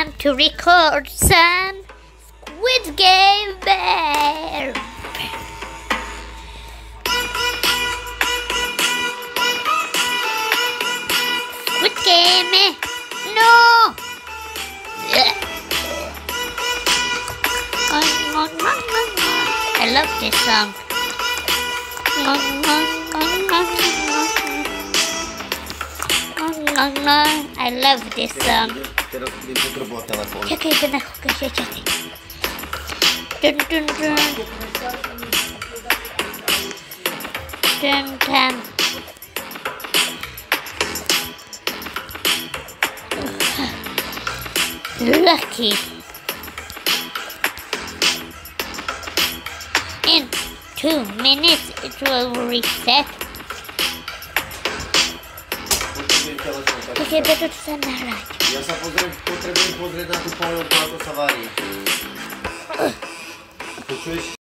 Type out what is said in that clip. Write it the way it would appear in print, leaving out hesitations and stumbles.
time to record some Squid Game Bear. Squid Game, no! I love this song. I love this song. Czekaj, na chłopie, czekaj. Dun dun dun. Dun dun. Lucky. In 2 minutes it will reset. Czekaj, będę to nagrać. Ja sam potrzebuję pozrieť na tú polnú platu z havárii. Počuješ?